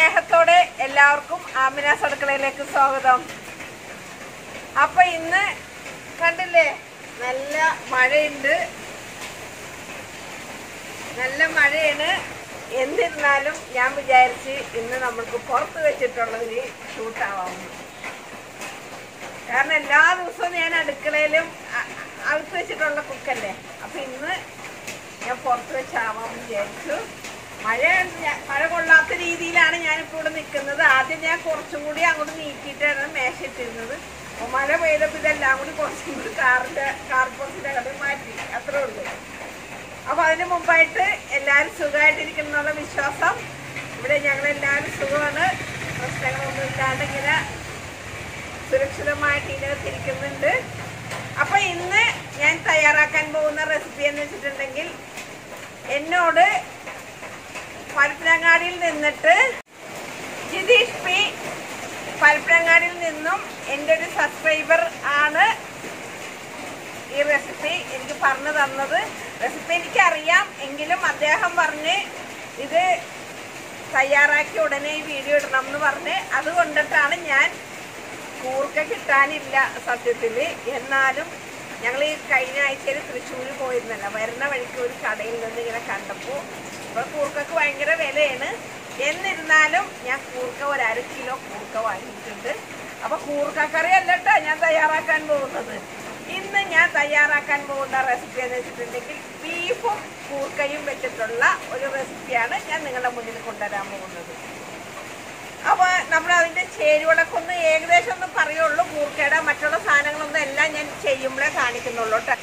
സ്നേഹത്തോടെ എല്ലാവർക്കും ആമിനാസ് അടുക്കളയിലേക്ക് സ്വാഗതം. അപ്പൊ ഇന്ന് കണ്ടില്ലേ, നല്ല മഴയുണ്ട്, നല്ല മഴയാണ്. എന്നിരുന്നാലും ഞാൻ വിചാരിച്ച് ഇന്ന് നമ്മൾക്ക് പുറത്ത് വെച്ചിട്ടുള്ളൊരു ഷൂട്ടാവാമെന്ന്. കാരണം എല്ലാ ദിവസവും ഞാൻ അടുക്കളയിലും അകത്ത് വെച്ചിട്ടുള്ള കുക്കല്ലേ. അപ്പൊ ഇന്ന് ഞാൻ പുറത്ത് വെച്ചാവാമെന്ന് വിചാരിച്ചു. മഴ കൊള്ളാത്ത രീതിയിലാണ് ഞാനിപ്പോൾ ഇവിടെ നിൽക്കുന്നത്. ആദ്യം ഞാൻ കുറച്ചും കൂടി അങ്ങോട്ട് നീക്കിയിട്ടാണ് മേശ ഇട്ടിരുന്നത്. അപ്പോൾ മഴ പെയ്തപ്പോൾ ഇതെല്ലാം കൂടി കുറച്ചും കൂടി കാർപോസിൻ്റെ അകത്ത് മാറ്റി, അത്രേ ഉള്ളൂ. അപ്പോൾ അതിന് മുമ്പായിട്ട് എല്ലാവരും സുഖമായിട്ടിരിക്കുന്നുള്ള വിശ്വാസം. ഇവിടെ ഞങ്ങളെല്ലാവരും സുഖമാണ്, പ്രശ്നങ്ങളൊന്നും ഇല്ലാണ്ട് ഇങ്ങനെ സുരക്ഷിതമായിട്ട് ഇതിനകത്തിരിക്കുന്നുണ്ട്. അപ്പോൾ ഇന്ന് ഞാൻ തയ്യാറാക്കാൻ പോകുന്ന റെസിപ്പി എന്ന് വെച്ചിട്ടുണ്ടെങ്കിൽ, എന്നോട് പരപ്പനങ്ങാടിയിൽ നിന്നിട്ട് ജിതീഷ് പി പരപ്പനങ്ങാടിയിൽ നിന്നും എൻ്റെ ഒരു സബ്സ്ക്രൈബർ ആണ് ഈ റെസിപ്പി എനിക്ക് പറഞ്ഞു തന്നത്. റെസിപ്പി എനിക്കറിയാം, എങ്കിലും അദ്ദേഹം പറഞ്ഞ് ഇത് തയ്യാറാക്കി ഉടനെ ഈ വീഡിയോ ഇടണം എന്ന് പറഞ്ഞ്, അതുകൊണ്ടിട്ടാണ് ഞാൻ കൂർക്ക കിട്ടാനില്ല സത്യത്തിൽ. എന്നാലും ഞങ്ങൾ ഈ കഴിഞ്ഞ ആഴ്ചയിൽ തൃശ്ശൂർ പോയിരുന്നല്ലോ, വരുന്ന വഴിക്ക് ഒരു കടയിൽ നിന്ന് ഇങ്ങനെ കണ്ടപ്പോൾ ഇപ്പോൾ കൂർക്കക്ക് ഭയങ്കര വിലയാണ്. എന്നിരുന്നാലും ഞാൻ കൂർക്ക ഒരു 1/2 കിലോ കൂർക്ക വാങ്ങിയിട്ടുണ്ട്. അപ്പോൾ കൂർക്കക്കറി അല്ല കേട്ടോ ഞാൻ തയ്യാറാക്കാൻ പോകുന്നത്. ഇന്ന് ഞാൻ തയ്യാറാക്കാൻ പോകുന്ന റെസിപ്പി എന്ന് വെച്ചിട്ടുണ്ടെങ്കിൽ ബീഫും കൂർക്കയും വെച്ചിട്ടുള്ള ഒരു റെസിപ്പിയാണ് ഞാൻ നിങ്ങളുടെ മുന്നിൽ കൊണ്ടുവരാൻ പോകുന്നത്. അപ്പോൾ നമ്മൾ അതിൻ്റെ ചേരുവകളൊക്കെ ഒന്ന് ഏകദേശം ഒന്ന് പറയുള്ളൂ. കൂർക്കയുടെ മറ്റുള്ള സാധനങ്ങളൊന്നും എല്ലാം ഞാൻ ചെയ്യുമ്പോഴേ കാണിക്കുന്നുള്ളൂ കേട്ടോ.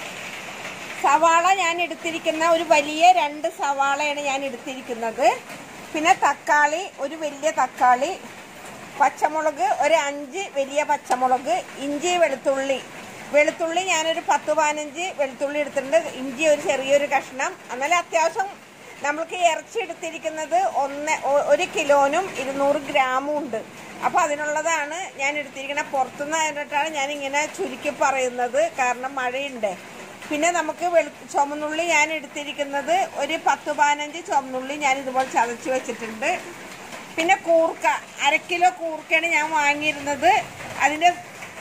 സവാള ഞാൻ എടുത്തിരിക്കുന്ന ഒരു വലിയ 2 സവാളയാണ് ഞാൻ എടുത്തിരിക്കുന്നത്. പിന്നെ തക്കാളി, ഒരു വലിയ തക്കാളി, പച്ചമുളക് ഒരു 5 വലിയ പച്ചമുളക്, ഇഞ്ചി വെളുത്തുള്ളി ഞാനൊരു 10-15 വെളുത്തുള്ളി എടുത്തിട്ടുണ്ട്. ഇഞ്ചി ഒരു ചെറിയൊരു കഷ്ണം. എന്നാലും അത്യാവശ്യം നമ്മൾക്ക് ഇറച്ചി എടുത്തിരിക്കുന്നത് 1 കിലോനും 200 ഗ്രാമും ഉണ്ട്. അപ്പോൾ അതിനുള്ളതാണ് ഞാൻ എടുത്തിരിക്കുന്നത്. പുറത്തുനിന്ന് ആയിട്ടാണ് ഞാനിങ്ങനെ ചുരുക്കി പറയുന്നത്, കാരണം മഴയുണ്ട്. പിന്നെ നമുക്ക് ചുമന്നുള്ളി ഞാൻ എടുത്തിരിക്കുന്നത് ഒരു 10-15 ചുമന്നുള്ളി ഞാൻ ഇതുപോലെ ചതച്ച് വെച്ചിട്ടുണ്ട്. പിന്നെ കൂർക്ക 1/2 കിലോ കൂർക്കയാണ് ഞാൻ വാങ്ങിയിരുന്നത്. അതിൻ്റെ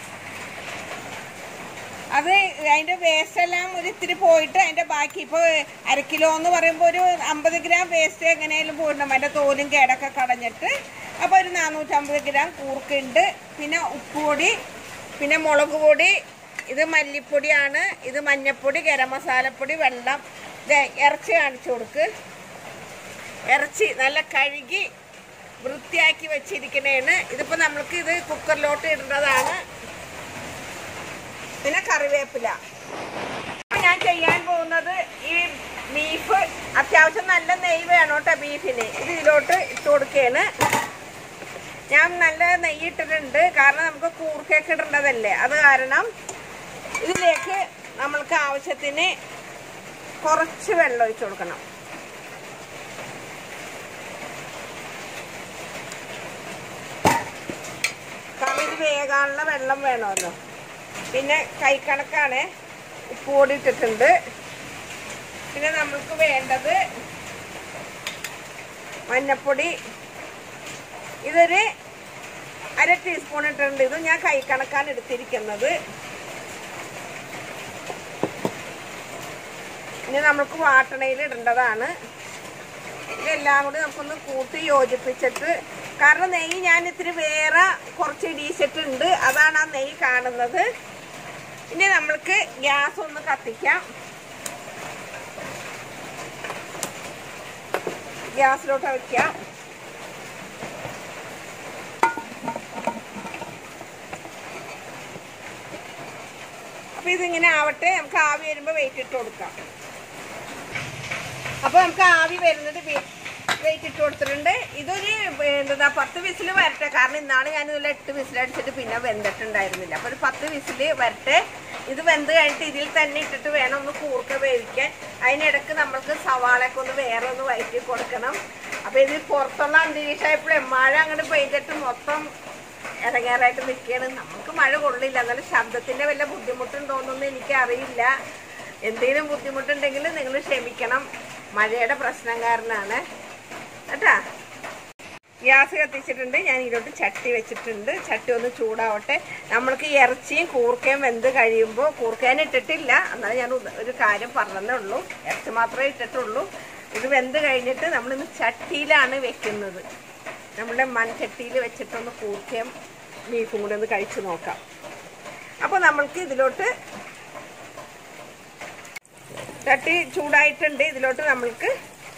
വേസ്റ്റ് എല്ലാം ഒരു ഇത്തിരി പോയിട്ട് അതിൻ്റെ ബാക്കി ഇപ്പോൾ 1/2 കിലോ എന്ന് പറയുമ്പോൾ ഒരു 50 ഗ്രാം വേസ്റ്റ് എങ്ങനെയാലും പോയിട്ടുണ്ടാകും, അതിൻ്റെ തോലും കേടൊക്കെ കളഞ്ഞിട്ട്. അപ്പോൾ ഒരു 450 ഗ്രാം കൂർക്കുണ്ട്. പിന്നെ ഉപ്പുപൊടി, പിന്നെ മുളക് പൊടി, ഇത് മല്ലിപ്പൊടിയാണ്, ഇത് മഞ്ഞൾപ്പൊടി, ഗരം മസാലപ്പൊടി, വെള്ളം. ഇറച്ചി കാണിച്ചു കൊടുക്ക്. ഇറച്ചി നല്ല കഴുകി വൃത്തിയാക്കി വെച്ചിരിക്കണേണ്. ഇതിപ്പോൾ നമ്മൾക്ക് ഇത് കുക്കറിലോട്ട് ഇടേണ്ടതാണ്. പിന്നെ കറിവേപ്പില. ഞാൻ ചെയ്യാൻ പോകുന്നത് ഈ ബീഫ് അത്യാവശ്യം നല്ല നെയ്യ് വേണം കേട്ടോ ബീഫിന്. ഇത് ഇതിലോട്ട് ഇട്ട് കൊടുക്കുകയാണ്. ഞാൻ നല്ല നെയ്യ് ഇട്ടിട്ടുണ്ട്, കാരണം നമുക്ക് കൂർക്കയൊക്കെ ഇടേണ്ടതല്ലേ. അത് കാരണം ഇതിലേക്ക് നമ്മൾക്ക് ആവശ്യത്തിന് കുറച്ച് വെള്ളം ഒഴിച്ചു കൊടുക്കണം. കാരണം ഇത് വേകാനുള്ള വെള്ളം വേണമല്ലോ. പിന്നെ കൈക്കണക്കാണ് ഉപ്പ് പൊടി ഇട്ടിട്ടുണ്ട്. പിന്നെ നമ്മൾക്ക് വേണ്ടത് മഞ്ഞൾപ്പൊടി, ഇതൊരു 1/2 ടീസ്പൂൺ ഇട്ടിട്ടുണ്ട്. ഇത് ഞാൻ കൈക്കണക്കാണ് എടുത്തിരിക്കുന്നത്. ഇനി നമുക്ക് വാട്ടണയിൽ ഇടേണ്ടതാണ്. ഇതെല്ലാം കൂടി നമുക്കൊന്ന് കൂട്ടി യോജിപ്പിച്ചിട്ട്, കാരണം നെയ്യ് ഞാൻ ഇത്തിരി വേറെ കുറച്ച് ഇടിയിച്ചിട്ടുണ്ട്, അതാണ് ആ നെയ്യ് കാണുന്നത്. ഇനി നമ്മൾക്ക് ഗ്യാസ് ഒന്ന് കത്തിക്കാം. ഗ്യാസിലോട്ട് വയ്ക്കാം. അപ്പോൾ ഇതിങ്ങനെ ആവട്ടെ. നമുക്ക് ആവി വരുമ്പോൾ വെയിറ്റ് ഇട്ട് കൊടുക്കാം. അപ്പോൾ നമുക്ക് ആവി വരുന്നത് വെയിറ്റ് ഇട്ട് കൊടുത്തിട്ടുണ്ട്. ഇതൊരു 10 വിസിൽ വരട്ടെ. കാരണം ഇന്നാണ് ഞാനിതിൽ 8 വിസിലടിച്ചിട്ട് പിന്നെ വെന്തിട്ടുണ്ടായിരുന്നില്ല. അപ്പോൾ ഒരു 10 വിസിൽ വരട്ടെ. ഇത് വെന്ത് കഴിഞ്ഞിട്ട് ഇതിൽ തന്നെ ഇട്ടിട്ട് വേണം ഒന്ന് കൂർക്ക വേവിക്കാൻ. അതിനിടയ്ക്ക് നമ്മൾക്ക് സവാളയൊക്കെ ഒന്ന് വേറെ ഒന്ന് വഴറ്റി കൊടുക്കണം. അപ്പോൾ ഇത് പുറത്തുള്ള അന്തരീക്ഷമായപ്പോഴേ മഴ അങ്ങോട്ട് പെയ്തിട്ട് മൊത്തം ഇടങ്ങേറായിട്ട് നിൽക്കുകയാണ്. നമുക്ക് മഴ കൊള്ളില്ല, എന്നാലും ശബ്ദത്തിൻ്റെ വല്ല ബുദ്ധിമുട്ടുണ്ടോയെന്നൊന്നും എനിക്കറിയില്ല. എന്തെങ്കിലും ബുദ്ധിമുട്ടുണ്ടെങ്കിൽ നിങ്ങൾ ക്ഷമിക്കണം, മഴയുടെ പ്രശ്നം കാരണമാണ് കേട്ടാ. ഗ്യാസ് കത്തിച്ചിട്ടുണ്ട്. ഞാൻ ഇതിലോട്ട് ചട്ടി വെച്ചിട്ടുണ്ട്. ചട്ടി ഒന്ന് ചൂടാവട്ടെ. നമ്മൾക്ക് ഇറച്ചിയും കൂർക്കയും വെന്ത് കഴിയുമ്പോൾ, കൂർക്കേനെ ഇട്ടിട്ടില്ല, എന്നാൽ ഞാൻ ഒരു കാര്യം പറഞ്ഞതേ ഉള്ളൂ, ഇറച്ചി മാത്രമേ ഇട്ടിട്ടുള്ളൂ. ഇത് വെന്ത് കഴിഞ്ഞിട്ട് നമ്മളിന്ന് ചട്ടിയിലാണ് വെക്കുന്നത്. നമ്മുടെ മൺചട്ടിയിൽ വെച്ചിട്ടൊന്ന് കൂർക്കയും ബീഫും കൂടെ ഒന്ന് കഴിച്ചു നോക്കാം. അപ്പോൾ നമ്മൾക്ക് ഇതിലോട്ട് ചട്ടി ചൂടായിട്ടുണ്ട്. ഇതിലോട്ട് നമ്മൾക്ക്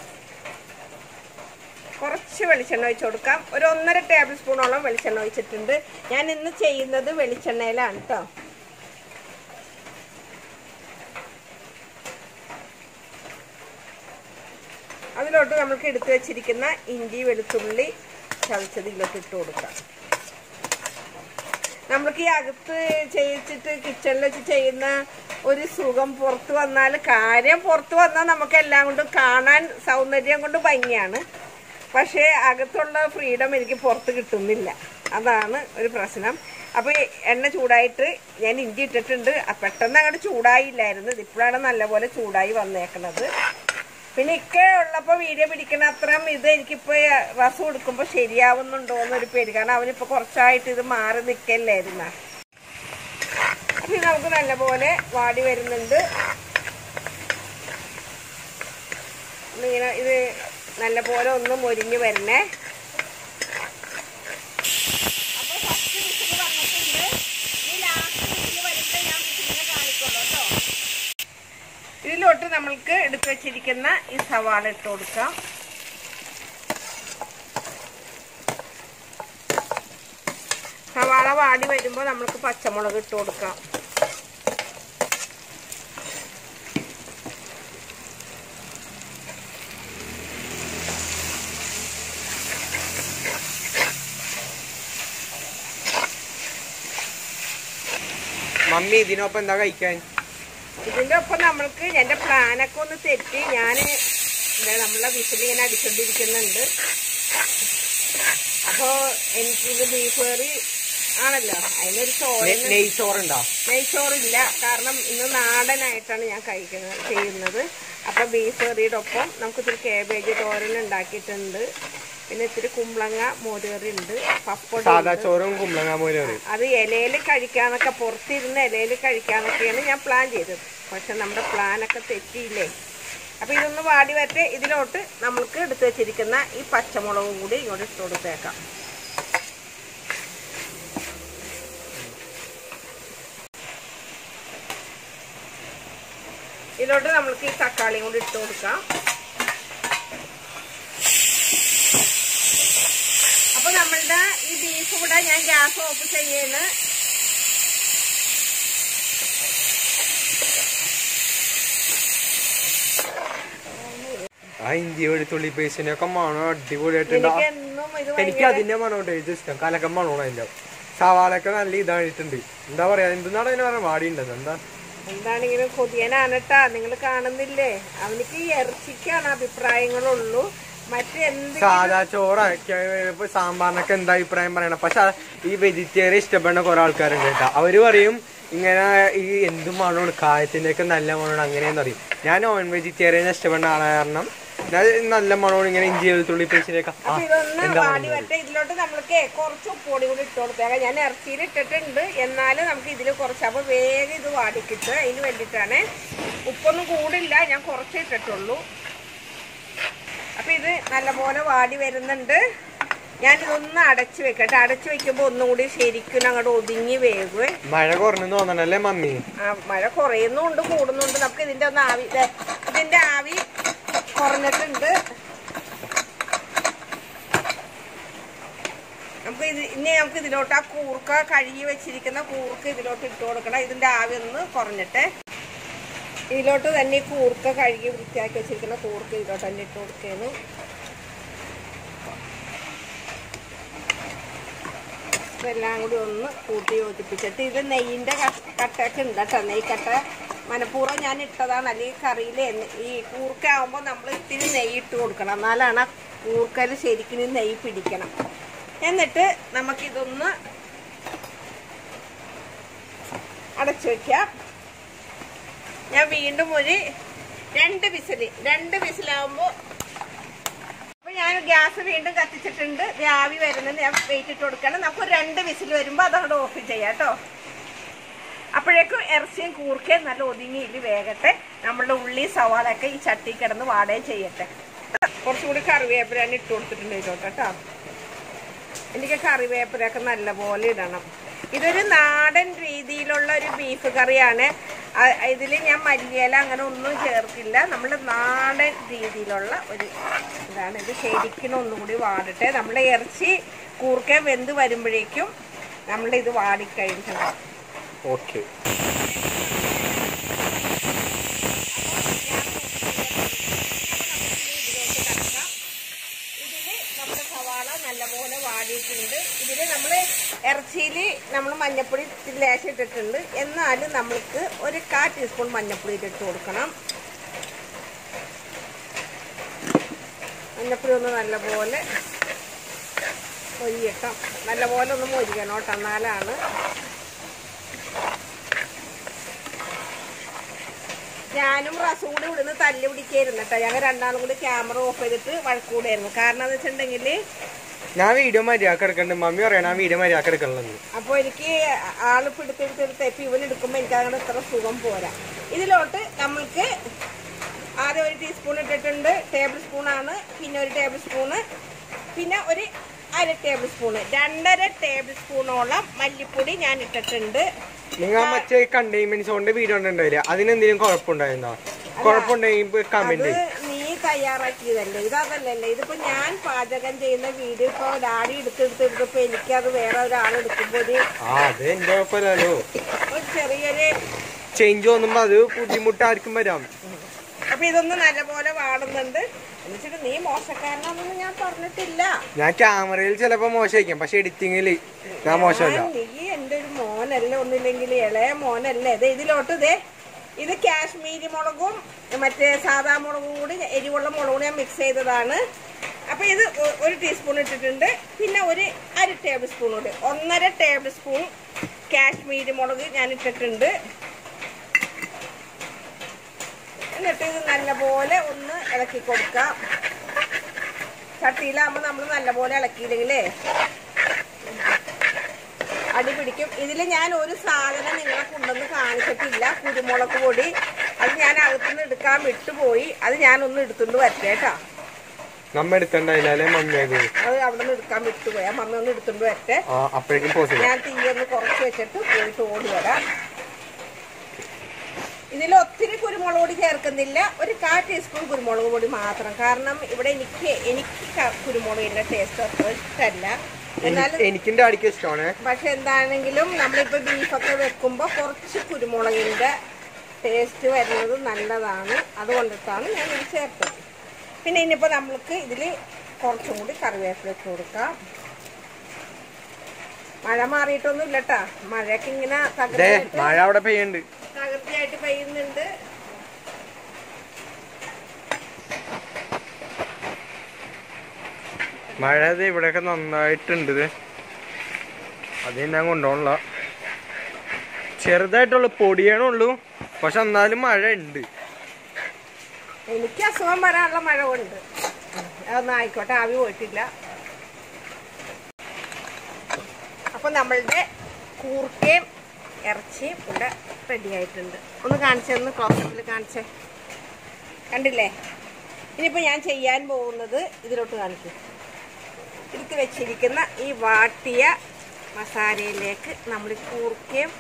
കുറച്ച് വെളിച്ചെണ്ണ ഒഴിച്ച് കൊടുക്കാം. ഒരു 1.5 ടേബിൾ സ്പൂണോളം വെളിച്ചെണ്ണ ഒഴിച്ചിട്ടുണ്ട്. ഞാൻ ഇന്ന് ചെയ്യുന്നത് വെളിച്ചെണ്ണയിലാണ് കേട്ടോ. അതിലോട്ട് നമുക്ക് എടുത്തു വെച്ചിരിക്കുന്ന ഇഞ്ചി വെളുത്തുള്ളി ചതച്ചത് ഇതിലോട്ട് ഇട്ട് കൊടുക്കാം. നമ്മൾക്ക് ഈ അകത്ത് ചെയ്യിച്ചിട്ട് കിച്ചണിൽ വെച്ച് ചെയ്യുന്ന ഒരു സുഖം പുറത്ത് വന്നാൽ, കാര്യം പുറത്ത് വന്നാൽ നമുക്ക് എല്ലാം കൊണ്ടും കാണാൻ സൗന്ദര്യം കൊണ്ട് ഭംഗിയാണ്. പക്ഷേ അകത്തുള്ള ഫ്രീഡം എനിക്ക് പുറത്ത് കിട്ടുന്നില്ല. അതാണ് ഒരു പ്രശ്നം. അപ്പോൾ എണ്ണ ചൂടായിട്ട് ഞാൻ ഇഞ്ചി ഇട്ടിട്ടുണ്ട്. പെട്ടെന്ന് അങ്ങോട്ട് ചൂടായില്ലായിരുന്നു. ഇതിപ്പോഴാണ് നല്ലപോലെ ചൂടായി വന്നേക്കുന്നത്. പിന്നെ ഇക്കെ ഉള്ളപ്പോൾ വീഡിയോ പിടിക്കണ അത്രയും ഇത് എനിക്കിപ്പോൾ റസം കൊടുക്കുമ്പോൾ ശരിയാവുന്നുണ്ടോ എന്നൊരു പേര്. കാരണം അവനിപ്പോൾ കുറച്ചായിട്ട് ഇത് മാറി നിൽക്കല്ലായിരുന്ന. അപ്പം ഇത് നമുക്ക് നല്ലപോലെ വാടി വരുന്നുണ്ട്. ഇങ്ങനെ ഇത് നല്ലപോലെ ഒന്ന് മൊരിഞ്ഞ് വരണേ. അപ്പോൾ ഫസ്റ്റ് വിസിൽ വന്നിട്ടുണ്ട്. ഈ ലാസ്റ്റ് വിസിൽ വരുമ്പോൾ ഞാൻ വിസിലിനെ കാണിക്കുള്ളൂ കേട്ടോ. ഇതിലോട്ട് നമ്മൾക്ക് എടുത്തു വെച്ചിരിക്കുന്ന ഈ സവാള ഇട്ട് കൊടുക്കാം. സവാള വാടി വരുമ്പോൾ നമ്മൾക്ക് പച്ചമുളക് ഇട്ട് കൊടുക്കാം. മമ്മി ഇതിനൊപ്പം എന്താ കഴിക്കാൻ? ഇതിന്റെ ഒപ്പം നമ്മൾക്ക് എന്റെ പ്ലാനൊക്കെ ഒന്ന് തെറ്റി. ഞാൻ നമ്മളെ വിസിലിങ്ങനെ അടിച്ചോണ്ടിരിക്കുന്നുണ്ട്. അപ്പോ എനിക്കിത് ബീഫ് കറി ആണല്ലോ, അതിനൊരു നെയ്ച്ചോറില്ല. കാരണം ഇന്ന് നാടനായിട്ടാണ് ഞാൻ ചെയ്യുന്നത്. അപ്പൊ ബീഫ് കറിയുടെ ഒപ്പം നമുക്ക് ഇത്തിരി കാബേജ് തോരൻ ഉണ്ടാക്കിയിട്ടുണ്ട്. പിന്നെ ഇത്തിരി കുമ്പളങ്ങ മോരുകറി ഉണ്ട്, പപ്പടം, സാദാ ചോറും കുമ്പളങ്ങ മോരുകറി. അത് ഇലയിൽ കഴിക്കാന്നൊക്കെ, പുറത്തിരുന്ന് ഇലയിൽ കഴിക്കാന്നൊക്കെയാണ് ഞാൻ പ്ലാൻ ചെയ്തത്. പക്ഷെ നമ്മുടെ പ്ലാനൊക്കെ തെറ്റിയില്ലേ. അപ്പൊ ഇതൊന്ന് വാടി വരട്ടെ. ഇതിലോട്ട് നമ്മൾക്ക് എടുത്തു വെച്ചിരിക്കുന്ന ഈ പച്ചമുളകും കൂടി ഇങ്ങോട്ട് ഇട്ട് കൊടുത്തേക്കാം. ഇതിലോട്ട് നമ്മൾക്ക് ഈ തക്കാളിയും കൂടി ഇട്ട് കൊടുക്കാം. അപ്പൊ നമ്മളുടെ ഈ ബീഫ് കൂടെ ഞാൻ ഗ്യാസ് ഓഫ് ചെയ്യുന്നു. ആ ഇഞ്ചി വെളുത്തുള്ളി പേസ്റ്റിനൊക്കെ മണം അടിപൊളിയായിട്ടുണ്ട്. എനിക്ക് അതിന്റെ മണം ഉണ്ട് ഏറ്റവും ഇഷ്ടം. കലക്കം മണമാണ് അതിന്റെ. സവാളൊക്കെ നല്ല ഇതായിട്ടുണ്ട്. എന്താ പറയാ, എന്തെന്നാണ് അതിന് പറയാൻ വാടിയുണ്ടത്? എന്താണെങ്കിലും കൊതിയനാണ് കേട്ടാ. നിങ്ങൾ കാണുന്നില്ലേ, അവനിക്ക് ഈ ഇറച്ചിക്കാണ് അഭിപ്രായങ്ങളുള്ളൂ. സാധാ ചോറൊക്കെ സാമ്പാറിനൊക്കെ എന്താ അഭിപ്രായം പറയണം. പക്ഷെ ഈ വെജിറ്റേറിയൻ ഇഷ്ടപ്പെടുന്ന കുറെ ആൾക്കാരുണ്ട് കേട്ടോ. അവര് പറയും ഇങ്ങനെ ഈ എന്തും മണമാണ്, കായത്തിന്റെയൊക്കെ നല്ല മണമാണ് അങ്ങനെയെന്ന് പറയും. ഞാൻ നോൺ വെജിറ്റേറിയൻ ഇഷ്ടപ്പെടുന്ന ആളെ കാരണം ഞാൻ നല്ല മണമാണ് ഇങ്ങനെ ഇഞ്ചി വെളുത്തുള്ളി പേസ്റ്റിലേക്ക്. ഇതിലോട്ട് നമ്മൾക്ക് കുറച്ച് ഉപ്പൊടി കൂടി ഇട്ട് കൊടുത്തേക്കാം. ഞാൻ ഇറച്ചിയിൽ ഇട്ടിട്ടുണ്ട്, എന്നാലും നമുക്ക് ഇതിൽ കുറച്ച്, അപ്പൊ വേഗം ഇത് വാടിക്കിട്ട് അതിന് വേണ്ടിയിട്ടാണ്. ഉപ്പൊന്നും കൂടില്ല, ഞാൻ കുറച്ച് ഇട്ടിട്ടുള്ളൂ. അപ്പൊ ഇത് നല്ലപോലെ വാടി വരുന്നുണ്ട്. ഞാനിതൊന്ന് അടച്ചു വെക്കട്ടെ. അടച്ചു വെക്കുമ്പോ ഒന്നും കൂടി ശരിക്കും അങ്ങോട്ട് ഒതുങ്ങി വേകുവേ. മഴ കുറഞ്ഞു തോന്നണല്ലേ മമ്മി? മഴ കുറയുന്നുണ്ട് കൂടുന്നുണ്ട്. നമുക്ക് ഇതിന്റെ ഒന്ന് ആവി, ഇതിന്റെ ആവി കുറഞ്ഞിട്ടുണ്ട്. നമുക്ക് ഇതിലോട്ട് ആ കൂർക്ക കഴുകി വെച്ചിരിക്കുന്ന കൂർക്ക ഇതിലോട്ട് ഇട്ട് കൊടുക്കണം. ഇതിന്റെ ആവി ഒന്ന് കുറഞ്ഞിട്ട് ഇതിലോട്ട് തന്നെ ഈ കൂർക്ക കഴുകി വൃത്തിയാക്കി വെച്ചിരിക്കുന്ന കൂർക്ക ഇതിലോട്ട് തന്നെ ഇട്ട് കൊടുക്കുന്നു. ഇതെല്ലാം കൂടി ഒന്ന് കൂട്ടി യോജിപ്പിച്ചിട്ട്, ഇത് നെയ്യിൻ്റെ കട്ടയൊക്കെ ഉണ്ട് കേട്ടോ. നെയ്ക്കട്ട മനഃപൂർവ്വം ഞാൻ ഇട്ടതാണ്. അല്ലെങ്കിൽ കറിയിൽ ഈ കൂർക്ക ആകുമ്പോൾ നമ്മൾ ഇത്തിരി നെയ്യ് ഇട്ട് കൊടുക്കണം, എന്നാലാണ് ആ കൂർക്കയിൽ ശരിക്കും നെയ്യ് പിടിക്കണം. എന്നിട്ട് നമുക്കിതൊന്ന് അടച്ചു വയ്ക്കാം. ഞാൻ വീണ്ടും ഒരു രണ്ട് വിസിലാകുമ്പോൾ ഞാൻ ഗ്യാസ് വീണ്ടും കത്തിച്ചിട്ടുണ്ട്. ആവി വരുന്നത് ഞാൻ വെയിറ്റ് ഇട്ട് കൊടുക്കണം. നമുക്ക് 2 വിസിൽ വരുമ്പോൾ അതങ്ങോട്ട് ഓഫ് ചെയ്യാം കേട്ടോ. അപ്പോഴേക്കും ഇറച്ചിയും കൂർക്കയും നല്ല ഒതുങ്ങിയില് വേകട്ടെ. നമ്മളുടെ ഉള്ളി സവാളൊക്കെ ഈ ചട്ടി കിടന്ന് വാടുകയും ചെയ്യട്ടെ. കുറച്ചുകൂടി കറിവേപ്പിലാണ് ഇട്ട് കൊടുത്തിട്ടുണ്ട് ഇതിലോട്ട് കേട്ടോ. എനിക്ക് കറിവേപ്പിലൊക്കെ നല്ലപോലെ ഇടണം. ഇതൊരു നാടൻ രീതിയിലുള്ള ഒരു ബീഫ് കറിയാണ്. ഇതിൽ ഞാൻ മല്ലിയില അങ്ങനെ ഒന്നും ചേർക്കില്ല. നമ്മൾ നാടൻ രീതിയിലുള്ള ഒരു ഇതാണ്. ഇത് ശരിക്കും ഒന്നുകൂടി വാടട്ടെ. നമ്മളെ ഇറച്ചി കൂർക്ക വെന്ത് വരുമ്പോഴേക്കും നമ്മളിത് വാടിക്കഴിഞ്ഞിട്ടുണ്ടാവും. ഓക്കെ. നമ്മുടെ സവാള നല്ലപോലെ വാടിയിട്ടുണ്ട്. ഇതിൽ നമ്മൾ ഇറച്ചിയിൽ നമ്മൾ മഞ്ഞപ്പൊടി ലേശം ഇട്ടിട്ടുണ്ട്. എന്നാലും നമ്മൾക്ക് ഒരു 1/4 ടീസ്പൂൺ മഞ്ഞപ്പൊടി ഇട്ട് കൊടുക്കണം. മഞ്ഞപ്പൊടി ഒന്ന് നല്ലപോലെ മൊരിയട്ടോ. നല്ലപോലെ ഒന്ന് മൊരിക്കണം കേട്ടോ. എന്നാലാണ് ഞാനും റസും കൂടി ഇവിടുന്ന് തല്ലി പിടിക്കായിരുന്നു കേട്ടോ. ഞങ്ങൾ രണ്ടാളും കൂടി ക്യാമറ ഓഫ് ചെയ്തിട്ട് വഴക്കൂടായിരുന്നു. കാരണം എന്ന് വെച്ചിട്ടുണ്ടെങ്കിൽ ഞാൻ വീഡിയോ മര്യാദ എടുക്കണ്ട്. മമ്മി പറയണ വീഡിയോ മര്യാദ എടുക്കണല്ലോ. അപ്പോൾ എനിക്ക് ആള് പിടുത്തെടുത്തെടുത്ത് ഇപ്പം ഇവൻ എടുക്കുമ്പോൾ എനിക്ക് അങ്ങനെ ഇത്ര സുഖം പോരാ. ഇതിലോട്ട് നമ്മൾക്ക് ആദ്യം 1 ടീസ്പൂൺ ഇട്ടിട്ടുണ്ട്. ടേബിൾ സ്പൂണാണ്. പിന്നെ 1 ടേബിൾ സ്പൂണ്, പിന്നെ ഒരു 1/2 ടേബിൾ സ്പൂണ്, 2.5 ടേബിൾ സ്പൂണോളം മല്ലിപ്പൊടി ഞാൻ ഇട്ടിട്ടുണ്ട്. നിങ്ങൾ മറ്റേ കണ്ടെയ്ൻമെന്റ്സ് കൊണ്ട് വീഡിയോ ഉണ്ടായില്ല, അതിനെന്തെങ്കിലും കുഴപ്പമുണ്ടായിരുന്നോ? കുഴപ്പമുണ്ടെങ്കിൽ കമന്റ്. നീ തയ്യാറാക്കിയതല്ലേ ഇതല്ലേ. ഇതിപ്പോ ഞാൻ പാചകം ചെയ്യുന്ന വീഡിയോ ഇപ്പൊ ഡാഡി എടുത്തെടുത്തപ്പോ എനിക്കത് വേറെ ഒരാളെടുക്കുമ്പോ അത് എന്റെ കുഴപ്പമില്ലല്ലോ. ഒരു ചെറിയൊരു ചേഞ്ച് തോന്നുമ്പോ അത് ബുദ്ധിമുട്ടായിരിക്കും വരാം. അപ്പൊ ഇതൊന്നും നല്ലപോലെ വാടുന്നുണ്ട്. എന്നിട്ട് നീ മോശക്കാരനാണെന്ന് ഞാൻ പറഞ്ഞിട്ടില്ല. ഞാൻ ക്യാമറയിൽ ചിലപ്പോ മോശമായിരിക്കും, പക്ഷെ എഡിറ്റിങ്ങില് ഞാൻ മോശമല്ല. നീ എന്റെ ഒരു മോനല്ലേ, ഒന്നില്ലെങ്കിൽ ഇളയ മോനല്ലേ. ഇതിലോട്ട് ഇത് കാശ്മീരി മുളകും മറ്റേ സാധാ മുളകും കൂടി എരിവുള്ള മുളകും ഞാൻ മിക്സ് ചെയ്തതാണ്. അപ്പൊ ഇത് 1 ടീസ്പൂൺ ഇട്ടിട്ടുണ്ട്. പിന്നെ ഒരു 1/2 ടേബിൾ സ്പൂൺ കൂടി, 1.5 ടേബിൾ സ്പൂൺ കാശ്മീരി മുളക് ഞാൻ ഇട്ടിട്ടുണ്ട്. എന്നിട്ട് ഇത് നല്ലപോലെ ഒന്ന് ഇളക്കി കൊടുക്കാം. ചട്ടിയിലാകുമ്പോൾ നമ്മൾ നല്ലപോലെ ഇളക്കിയില്ലെങ്കിലേ അടി പിടിക്കും. ഇതിൽ ഞാൻ ഒരു സാധനം നിങ്ങളെ കൊണ്ടൊന്ന് കാണിച്ചിട്ടില്ല, കുരുമുളക് പൊടി. അത് ഞാൻ അകത്തുനിന്ന് എടുക്കാൻ വിട്ടുപോയി. അത് ഞാനൊന്ന് എടുത്തുകൊണ്ട് വരട്ടെ കേട്ടോ. നമ്മ എടുത്തണ്ടായില്ലേ മമ്മി? അത് അവിടെ നിന്ന് എടുക്കാൻ വിട്ടുപോയി. ആ മമ്മി ഒന്ന് എടുത്തുകൊണ്ട് വരട്ടെ. ഞാൻ തീയൊന്ന് കുറച്ച് വെച്ചിട്ട് പോയിട്ട് ഓടി വരാം. ഇതിൽ ഒത്തിരി കുരുമുളക് പൊടി ചേർക്കുന്നില്ല. ഒരു 1/4 ടീസ്പൂൺ കുരുമുളക് പൊടി മാത്രം. കാരണം ഇവിടെ എനിക്ക് കുരുമുളകിന്റെ ടേസ്റ്റ് അത്ര ഇഷ്ടമല്ല. എനിക്കും ഡാഡിക്ക് ഇഷ്ടമാണ്. പക്ഷെ എന്താണെങ്കിലും നമ്മളിപ്പോ ബീഫൊക്കെ വെക്കുമ്പോ കുറച്ച് കുരുമുളകിന്റെ ടേസ്റ്റ് വരുന്നത് നല്ലതാണ്. അതുകൊണ്ടിട്ടാണ് ഞാൻ ഇത് ചേർത്തത്. പിന്നെ ഇനിയിപ്പോ നമ്മൾക്ക് ഇതിൽ കുറച്ചും കൂടി കറിവേപ്പില ഇട്ട് കൊടുക്കാം. മഴ മാറിയിട്ടൊന്നും ഇല്ലട്ടാ. മഴയൊക്കെ ഇങ്ങനെ മഴ അവിടെ പെയ്യുന്നുണ്ട്, തകർച്ചയായിട്ട് പെയ്യുന്നുണ്ട്. മഴ ഇവിടെയൊക്കെ നന്നായിട്ടുണ്ട്. അത് ഞാൻ കൊണ്ടുപോകണില്ല. ചെറുതായിട്ടുള്ള പൊടിയാണുള്ളൂ, പക്ഷെ എന്നാലും മഴ ഉണ്ട്. എനിക്ക് അസുഖം വരാനുള്ള മഴ കൊണ്ട് അതൊന്നും ആയിക്കോട്ടെ, ആവി പോയിട്ടില്ല. അപ്പൊ നമ്മളുടെ കൂർക്കയും ഇറച്ചിയും ഇവിടെ റെഡി ആയിട്ടുണ്ട്. ഒന്ന് കാണിച്ചൊന്ന് ക്ലോസപ്പിൽ കാണിച്ചേ. കണ്ടില്ലേ? ഇനിയിപ്പോൾ ഞാൻ ചെയ്യാൻ പോകുന്നത് ഇതിലോട്ട് കാണിക്കും. എടുത്ത് വെച്ചിരിക്കുന്ന ഈ വാട്ടിയ മസാലയിലേക്ക് നമ്മൾ കൂർക്കയും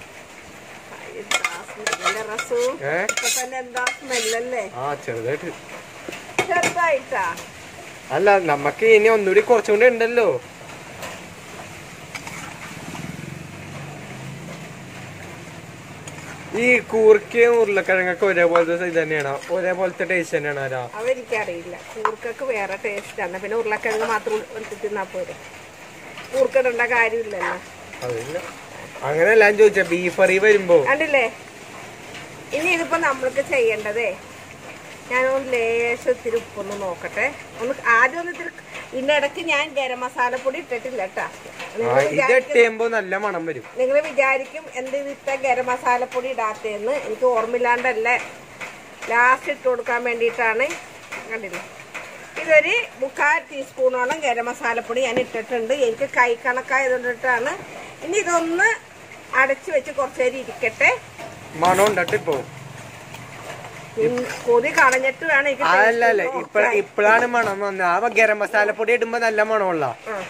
രസവും ഇപ്പൊ തന്നെ എന്താ സ്മെല്ലല്ലേ? ചെറുതായിട്ടാ അല്ല, നമുക്ക് ഇനി ഒന്നുകൂടി കുറച്ചുകൂടി ഉണ്ടല്ലോ. ഈ കൂർക്കയും ഉരുളക്കിഴങ്ങൊക്കെ ഒരേപോലത്തെ ഇത് തന്നെയാണോ? ഒരേപോലത്തെ ടേസ്റ്റ് തന്നെയാണോ? അതെനിക്കറിയില്ല. കൂർക്കൊക്കെ വേറെ ടേസ്റ്റ് ആണ്. പിന്നെ ഉരുളക്കിഴങ്ങ് മാത്രം എടുത്ത് തിന്നാ പോരെ, കൂർക്കിടേണ്ട കാര്യമില്ലല്ലോ. അതില്ല, അങ്ങനെയല്ല ഞാൻ ചോദിച്ച. ബീഫ് കറി വരുമ്പോ കണ്ടില്ലേ? ഇനി ഇതിപ്പോ നമ്മൾക്ക് ചെയ്യേണ്ടതേ, ഞാനൊന്ന് ലേശം ഇത്തിരി ഉപ്പൊന്ന് നോക്കട്ടെ. ഒന്ന് ആദ്യം ഒന്ന് ഇത്തിരി. ഇതിനിടയ്ക്ക് ഞാൻ ഗരം മസാലപ്പൊടി ഇട്ടിട്ടില്ല കേട്ടാ. നല്ല മണം വരും. നിങ്ങൾ വിചാരിക്കും എന്ത് ഇട്ട ഗരം മസാലപ്പൊടി ഇടാത്തേന്ന്. എനിക്ക് ഓർമ്മയില്ലാണ്ടല്ല, ലാസ്റ്റ് ഇട്ട് കൊടുക്കാൻ വേണ്ടിയിട്ടാണ്. കണ്ടില്ലേ? ഇതൊരു 3/4 ടീസ്പൂണോളം ഗരം മസാലപ്പൊടി ഞാൻ ഇട്ടിട്ടുണ്ട്. എനിക്ക് കൈ കണക്കായതുകൊണ്ടിട്ടാണ്. ഇനി ഇതൊന്ന് അടച്ചു വെച്ച് കുറച്ചു നേരം ഇരിക്കട്ടെ. മണം ഉണ്ടോ? കൊതി കളഞ്ഞിട്ട് വേണം എനിക്ക്. അല്ലല്ല, ഇപ്പഴാണ് മണം വന്നത്. ആ ഗരം മസാലപ്പൊടി ഇടുമ്പോ നല്ല മണമുള്ള.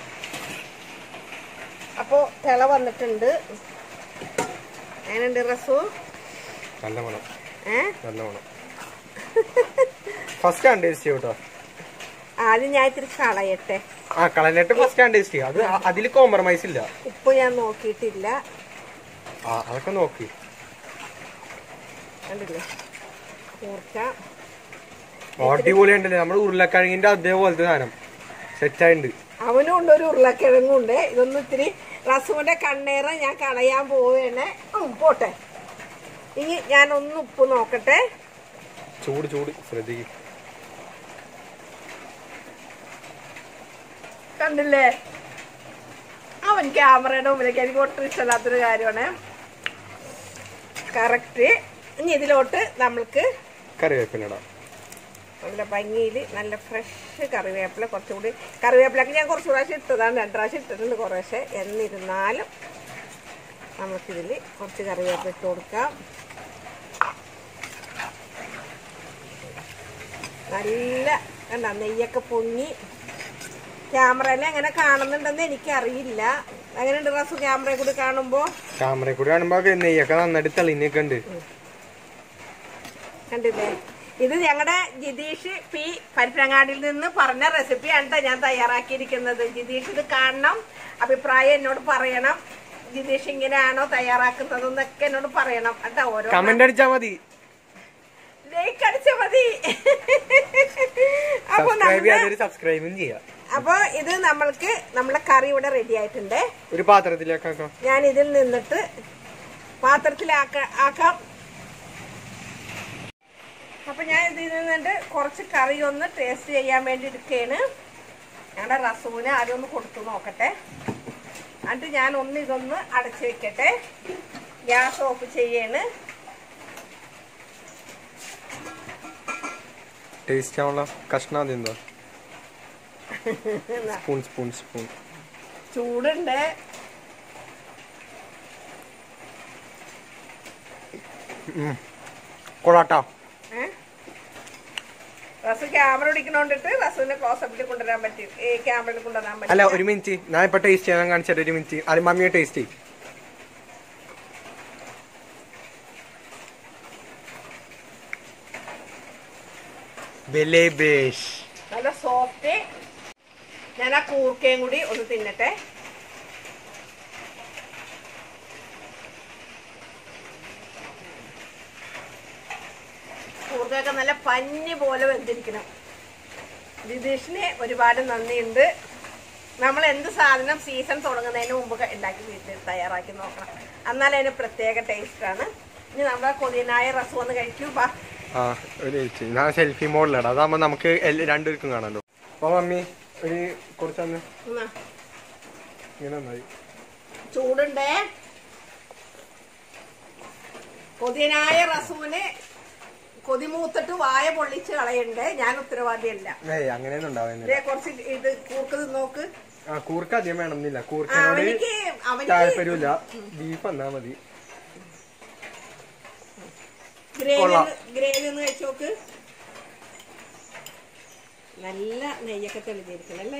അപ്പൊ തിള വന്നിട്ടുണ്ട്. എങ്ങനെയുണ്ട് റസു? നല്ല മണം, നല്ല മണം. ഫസ്റ്റ് ആണ് ടേസ്റ്റ് കേട്ടോ. ആദ്യം ഞാൻ ഇത്തിരി കളയട്ടെ. കളഞ്ഞിട്ട് ഫസ്റ്റ് ആണ് ടേസ്റ്റ്. അത് അതിൽ കോംപ്രമൈസ് ഇല്ല. ഉപ്പ് ഞാൻ നോക്കിയിട്ടില്ല. അതൊക്കെ നോക്കി കണ്ടില്ലേ? കൂർക്ക അടിപൊളി ഉണ്ടല്ലേ. നമ്മുടെ ഉരുളക്കിഴങ്ങിന്റെ അതേപോലത്തെ സാധനം സെറ്റായിട്ടുണ്ട്. അവനും ഉണ്ട്, ഒരു ഉരുളക്കിഴങ്ങും ഉണ്ട്. ഇതൊന്നും ഇത്തിരി റസുവിന്റെ കണ്ണേറ് ഞാൻ കളയാൻ പോവുകയാണ്. പോട്ടെ. ഇനി ഞാനൊന്ന് ഉപ്പ് നോക്കട്ടെ. ചൂട് ചൂട് ശ്രദ്ധിക്കും. കണ്ടില്ലേ? അവൻ ക്യാമറയുടെ മുമ്പിലേക്ക് എനിക്ക് ഒട്ടും ഇഷ്ടമില്ലാത്തൊരു കാര്യമാണ്. കറക്റ്റ്. ഇനി ഇതിലോട്ട് നമ്മൾക്ക് കറിവേപ്പില നല്ല ഭംഗിയിൽ നല്ല ഫ്രഷ് കറിവേപ്പില. കുറച്ചുകൂടി കറിവേപ്പിലൊക്കെ ഞാൻ കുറച്ച് പ്രാവശ്യം ഇട്ടതാണ്, 2 പ്രാവശ്യം ഇട്ടിട്ടുണ്ട് കുറേശ്ശെ. എന്നിരുന്നാലും നമുക്കിതിൽ കുറച്ച് കറിവേപ്പില ഇട്ട് കൊടുക്കാം. നല്ല കണ്ട നെയ്യൊക്കെ പൊങ്ങി. ക്യാമറയിൽ എങ്ങനെ കാണുന്നുണ്ടെന്ന് എനിക്കറിയില്ല. എങ്ങനെയുണ്ട് റസു ക്യാമറയിൽ കൂടി കാണുമ്പോ? ക്യാമറയിൽ കൂടി കാണുമ്പോ നെയ്യൊക്കെ നന്നായിട്ട് തെളിഞ്ഞൊക്കെ ഉണ്ട്. കണ്ടില്ലേ? ഇത് ഞങ്ങളുടെ ജിതീഷ് പി പരപ്പനങ്ങാടിയിൽ നിന്ന് പറഞ്ഞ റെസിപ്പിയാണ് ഞാൻ തയ്യാറാക്കിയിരിക്കുന്നത്. ജിതീഷ് ഇത് കാണണം, അഭിപ്രായം എന്നോട് പറയണം. ജിതീഷ് ഇങ്ങനെയാണോ തയ്യാറാക്കുന്നത് എന്നൊക്കെ എന്നോട് പറയണം കേട്ടോ. ഓരോ കമന്റ് അടിച്ചാ മതി, ലൈക്ക് അടിച്ചാ മതി. സബ്സ്ക്രൈബും ചെയ്യാം. അപ്പൊ ഇത് നമ്മൾക്ക് നമ്മളെ കറി ഇവിടെ റെഡി ആയിട്ടുണ്ട്. ഒരു പാത്രത്തിലേക്ക് ഞാൻ ഇതിൽ നിന്നിട്ട് പാത്രത്തിലാക്കാം. അപ്പൊ ഞാൻ ഇതിൽ നിന്നിട്ട് കുറച്ച് കറി ഒന്ന് ടേസ്റ്റ് ചെയ്യാൻ വേണ്ടി എടുക്കുകയാണ്. ഞങ്ങളുടെ റസൂന് ആദ്യം ഒന്ന് കൊടുത്തു നോക്കട്ടെ. എന്നിട്ട് ഞാൻ ഇതൊന്ന് അടച്ചു വെക്കട്ടെ. ഗ്യാസ് ഓഫ് ചെയ്യാണ്. ടേസ്റ്റ് ആവുള്ള കഷ്ണം തിന്നോ? Spoon spoon spoon. ചൂടുണ്ട്. കൊള്ളാട്ടോ. റസു ക്യാമറ പിടിക്കണോണ്ടിട്ട് റസുവിനെ ക്ലോസപ്പിൽ കൊണ്ടുവരാൻ പറ്റും. ക്യാമറയിൽ കൊണ്ടുവരാൻ പറ്റും. അല്ല, ഒരു മിനിറ്റ്, ഞാൻ ഇപ്പൊ ടേസ്റ്റ് ചെയ്യാൻ കാണിച്ചിട്ട്. ഒരു മിനിറ്റ്, അത് മമ്മിയെ ടേസ്റ്റ് ചെയ്യും. നല്ല സോഫ്റ്റ്. ഞാൻ ആ കൂർക്കയും കൂടി ഒന്ന് തിന്നട്ടെ. കൂർക്കയൊക്കെ നല്ല പഞ്ഞി പോലെ വെന്തിരിക്കണം. ജിതീഷിന് ഒരുപാട് നന്ദിയുണ്ട്. നമ്മൾ എന്ത് സാധനം സീസൺ തുടങ്ങുന്നതിന് മുമ്പ് ഉണ്ടാക്കി വീട്ടിൽ തയ്യാറാക്കി നോക്കണം. എന്നാലും അതിന് പ്രത്യേക ടേസ്റ്റാണ്. ഇനി നമ്മളെ കൊതിയനായ റസം ഒന്ന് കഴിക്കൂ. ബാ. ഞാൻ സെൽഫി മോഡിലാണ്. അതാകുമ്പോ നമുക്ക് രണ്ടുപേർക്കും കാണാലോ. അപ്പൊ മമ്മി ഒരു കുറച്ച് ചൂടുണ്ടേ. കൊതിയനായ റസൂന് കൊതിമൂത്തിട്ട് വായ പൊള്ളിച്ച് കളയണ്ടേ. ഞാൻ ഉത്തരവാദിയല്ല. അങ്ങനെയൊന്നും ഉണ്ടാവുന്നില്ല. കുറച്ച് ഇത് കൂർക്ക് നോക്ക്. കൂർക്ക് അധികം വേണമെന്നില്ല. കൂർക്കിനോട് താല്പര്യമില്ല. ബീഫ് എന്നാ മതി. ഗ്രേവി ഒന്ന് കഴിച്ചു നോക്ക്. നല്ല നെയ്യൊക്കെ തെളിഞ്ഞിരിക്കണല്ലേ.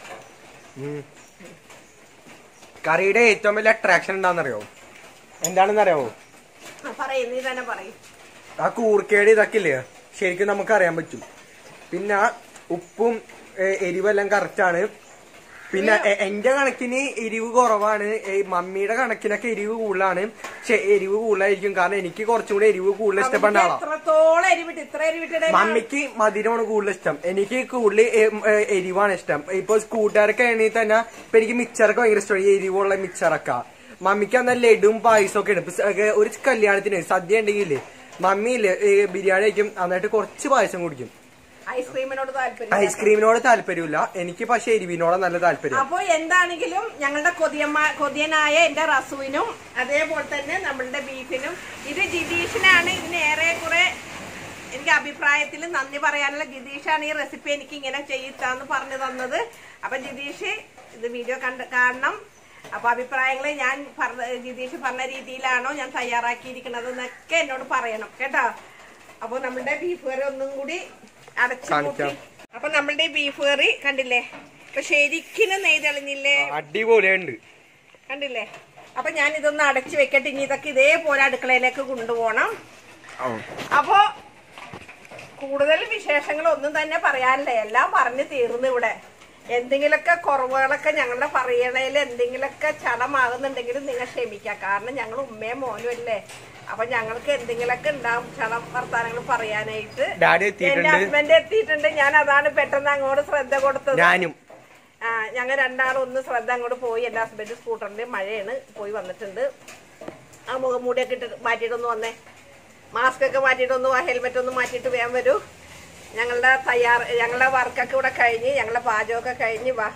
കറിയുടെ ഏറ്റവും വലിയ അട്രാക്ഷൻ എന്താണെന്നറിയോ? എന്താണെന്നറിയാവോ? പറയും, നീ തന്നെ പറയും. ആ കൂർക്കയുടെ ഇതൊക്കെ ഇല്ലേ, ശരിക്കും നമുക്ക് അറിയാൻ പറ്റും. പിന്നെ ഉപ്പും എരിവെല്ലാം കറക്റ്റാണ്. പിന്നെ എന്റെ കണക്കിന് എരിവ് കുറവാണ്. മമ്മിയുടെ കണക്കിനൊക്കെ എരിവ് കൂടുതലാണ്. പക്ഷെ എരിവ് കൂടുതലായിരിക്കും, കാരണം എനിക്ക് കുറച്ചും കൂടി എരിവ് കൂടുതൽ ഇഷ്ടപ്പെടുന്ന ആളാണ്. മമ്മിക്ക് മധുരമാണ് കൂടുതൽ ഇഷ്ടം, എനിക്ക് കൂടുതൽ എരിവാണ് ഇഷ്ടം. ഇപ്പൊ കൂട്ടുകാരൊക്കെ ആണെങ്കിൽ തന്നെ ഇപ്പൊ എനിക്ക് മിച്ചറൊക്കെ ഭയങ്കര ഇഷ്ടമാണ്, എരിവുള്ള മിച്ചറൊക്കെ. മമ്മിക്ക് എന്നാൽ ലഡും പായസം ഒക്കെ ഉണ്ട്. ഒരു കല്യാണത്തിന് സദ്യ ഉണ്ടെങ്കിൽ മമ്മിയില്ലേ ബിരിയാണി കഴിക്കും, എന്നിട്ട് കുറച്ച് പായസം കുടിക്കും. ഐസ്ക്രീമിനോട് താല്പര്യമില്ല എനിക്ക്, പക്ഷെ എരിവിനോട് നല്ല താല്പര്യം. അപ്പൊ എന്താണെങ്കിലും ഞങ്ങളുടെ കൊതിയനായ എന്റെ റസുവിനും അതേപോലെ തന്നെ നമ്മളുടെ ബീഫിനും, ഇത് ജിതീഷിനാണ് ഇതിന് ഏറെ കുറെ എനിക്ക് അഭിപ്രായത്തിൽ നന്ദി പറയാനുള്ള ജിതീഷാണ് ഈ റെസിപ്പി എനിക്ക് ഇങ്ങനെ ചെയ്യിത്താന്ന് പറഞ്ഞു തന്നത്. അപ്പൊ ജിതീഷ് ഇത് വീഡിയോ കാണണം. അപ്പൊ അഭിപ്രായങ്ങൾ ഞാൻ ജിതീഷ് പറഞ്ഞ രീതിയിലാണോ ഞാൻ തയ്യാറാക്കിയിരിക്കുന്നത് എന്നൊക്കെ എന്നോട് പറയണം കേട്ടോ. അപ്പൊ നമ്മളുടെ ബീഫ് കറി ഒന്നും കൂടി അടച്ചു കൂട്ടി. അപ്പൊ നമ്മളുടെ ബീഫ് കറി കണ്ടില്ലേ, ഇപ്പൊ ശരിക്കും നെയ് തെളിഞ്ഞില്ലേ, അടിപൊളിയുണ്ട് കണ്ടില്ലേ. അപ്പൊ ഞാൻ ഇതൊന്ന് അടച്ചു വെക്കട്ടെ. ഇനി ഇതൊക്കെ ഇതേപോലെ അടുക്കളയിലേക്ക് കൊണ്ടുപോകണം. അപ്പൊ കൂടുതൽ വിശേഷങ്ങളൊന്നും തന്നെ പറയാനില്ല, എല്ലാം പറഞ്ഞു തീർന്നു. ഇവിടെ എന്തെങ്കിലുമൊക്കെ കുറവുകളൊക്കെ ഞങ്ങളുടെ പറയണേൽ എന്തെങ്കിലുമൊക്കെ ചടമാകുന്നുണ്ടെങ്കിലും നിങ്ങൾ ക്ഷമിക്കാം. കാരണം ഞങ്ങൾ ഉമ്മയും മോനും അല്ലേ. അപ്പൊ ഞങ്ങൾക്ക് എന്തെങ്കിലുമൊക്കെ ഉണ്ടാവും ചടം വർത്താനങ്ങൾ പറയാനായിട്ട്. എന്റെ ഹസ്ബൻഡ് എത്തിയിട്ടുണ്ട്. ഞാൻ അതാണ് പെട്ടെന്ന് അങ്ങോട്ട് ശ്രദ്ധ കൊടുത്തത്. ഞങ്ങൾ രണ്ടാളും ഒന്ന് ശ്രദ്ധ അങ്ങോട്ട് പോയി. എന്റെ ഹസ്ബൻഡ് സ്കൂട്ടറിൽ മഴയാണ് പോയി വന്നിട്ടുണ്ട്. ആ മുഖം മൂടിയൊക്കെ ഇട്ട് മാറ്റിയിട്ടൊന്ന് വന്നേ, മാസ്ക് ഒക്കെ മാറ്റിയിട്ടൊന്ന് ഹെൽമെറ്റ് ഒന്ന് മാറ്റിയിട്ട് വേഗം വരൂ. ഞങ്ങളുടെ വർക്കൊക്കെ ഇവിടെ കഴിഞ്ഞ്, ഞങ്ങളുടെ പാചകമൊക്കെ കഴിഞ്ഞ് വാ.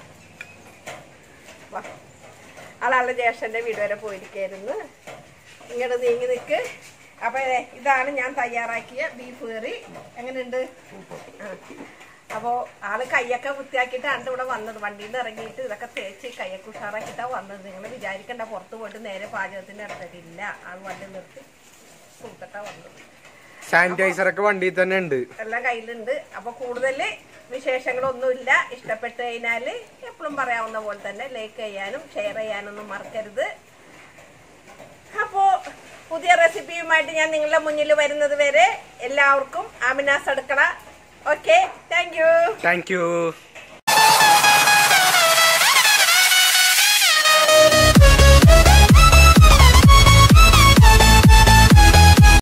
ആളാളുടെ ജ്യേഷ്ഠന്റെ വീട് വരെ പോയിരിക്കായിരുന്നു. ഇങ്ങോട്ട് നീങ്ങി നിൽക്ക്. അപ്പൊ ഇതാണ് ഞാൻ തയ്യാറാക്കിയ ബീഫ് കറി. എങ്ങനെയുണ്ട്? അപ്പോ ആള് കൈയൊക്കെ വൃത്തിയാക്കിയിട്ടാണ് ഇവിടെ വന്നത്. വണ്ടിയിൽ നിന്ന് ഇറങ്ങിയിട്ട് ഇതൊക്കെ തേച്ച് കൈയൊക്കെ ഉഷാറാക്കിയിട്ടാണ് വന്നത്. നിങ്ങൾ വിചാരിക്കണ്ട പുറത്ത് പോയിട്ട് നേരെ പാചകത്തിന് ഇറങ്ങിയിട്ടില്ല. ആൾ വണ്ടി നിർത്തി കൊടുത്തിട്ടാ വന്നത്. സാനിറ്റൈസർ ഒക്കെ വണ്ടിയിൽ തന്നെ ഉണ്ട്, എല്ലാം കയ്യിലുണ്ട്. അപ്പൊ കൂടുതൽ വിശേഷങ്ങളൊന്നുമില്ല. ഇഷ്ടപ്പെട്ട് കഴിഞ്ഞാല് എപ്പോഴും പറയാവുന്ന പോലെ തന്നെ ലൈക്ക് ചെയ്യാനും ഷെയർ ചെയ്യാനൊന്നും മറക്കരുത്. അപ്പോ പുതിയ റെസിപ്പിയുമായിട്ട് ഞാൻ നിങ്ങളുടെ മുന്നിൽ വരുന്നത് വരെ എല്ലാവർക്കും ആമിനാസ് അടുക്കള. Okay, thank U.